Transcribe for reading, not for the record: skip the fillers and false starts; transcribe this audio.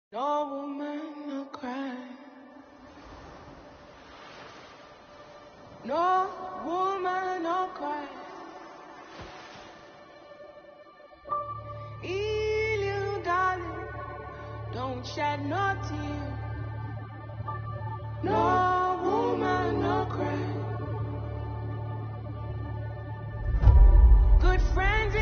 No woman, no cry. No woman, no cry. You darling, don't shed no tear. No woman, no cry. Good friends.